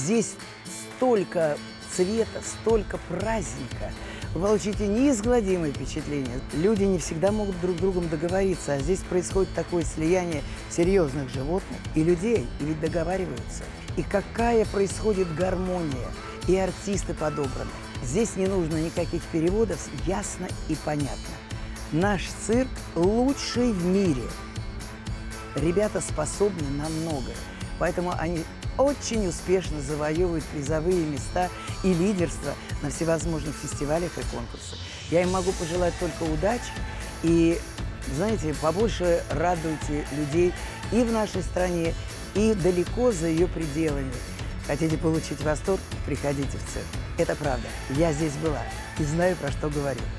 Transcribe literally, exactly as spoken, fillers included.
Здесь столько цвета, столько праздника. Вы получите неизгладимое впечатление. Люди не всегда могут друг с другом договориться, а здесь происходит такое слияние серьезных животных и людей, и ведь договариваются. И какая происходит гармония, и артисты подобраны. Здесь не нужно никаких переводов, ясно и понятно. Наш цирк лучший в мире. Ребята способны на многое, поэтому они очень успешно завоевывают призовые места и лидерство на всевозможных фестивалях и конкурсах. Я им могу пожелать только удачи и, знаете, побольше радуйте людей и в нашей стране, и далеко за ее пределами. Хотите получить восторг? Приходите в цирк. Это правда. Я здесь была и знаю, про что говорю.